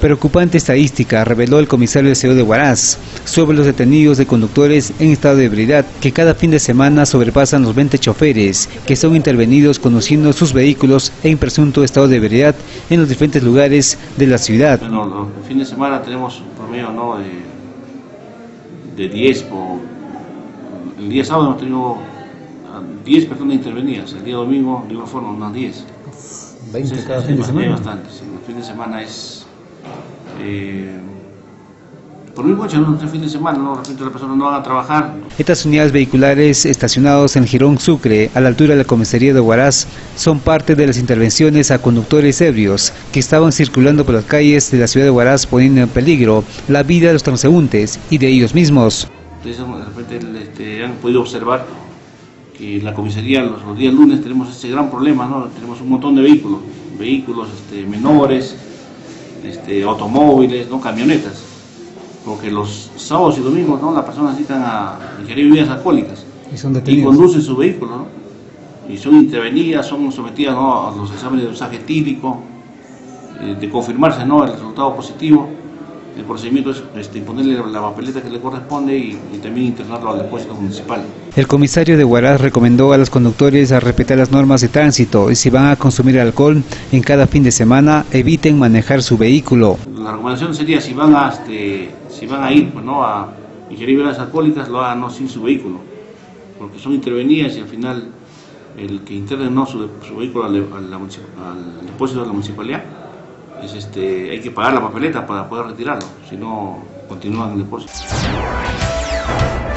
Preocupante estadística reveló el comisario del CEO de Huaraz sobre los detenidos de conductores en estado de ebriedad, que cada fin de semana sobrepasan los 20 choferes que son intervenidos conduciendo sus vehículos en presunto estado de ebriedad en los diferentes lugares de la ciudad. Bueno, el fin de semana tenemos un promedio, ¿no?, de 10, el día sábado hemos tenido 10 personas intervenidas, el día domingo de igual forma unas 10. 20 cada fin de semana. Bastante, sí. El fin de semana es... por mi cuenta, no, el fin de semana, ¿no?, de repente las personas no van a trabajar. Estas unidades vehiculares estacionados en Girón Sucre, a la altura de la comisaría de Huaraz, son parte de las intervenciones a conductores ebrios que estaban circulando por las calles de la ciudad de Huaraz, poniendo en peligro la vida de los transeúntes y de ellos mismos. Entonces, de repente han podido observar que en la comisaría los días lunes tenemos ese gran problema, ¿no? Tenemos un montón de vehículos menores, automóviles, ¿no?, camionetas, porque los sábados y domingos, ¿no?, las personas necesitan ingerir bebidas alcohólicas y conducen su vehículo, ¿no?, y son intervenidas, son sometidas, ¿no?, a los exámenes de usaje etílico, de confirmarse, ¿no?, el resultado positivo. El procedimiento es ponerle la papeleta que le corresponde y también internarlo al depósito municipal. El comisario de Huaraz recomendó a los conductores a respetar las normas de tránsito y si van a consumir alcohol en cada fin de semana, eviten manejar su vehículo. La recomendación sería, si van a ir, pues, ¿no?, a ingerir bebidas alcohólicas, lo hagan, ¿no?, sin su vehículo, porque son intervenidas y al final el que interne, ¿no?, su vehículo al depósito de la municipalidad, hay que pagar la papeleta para poder retirarlo, si no continúan el depósito.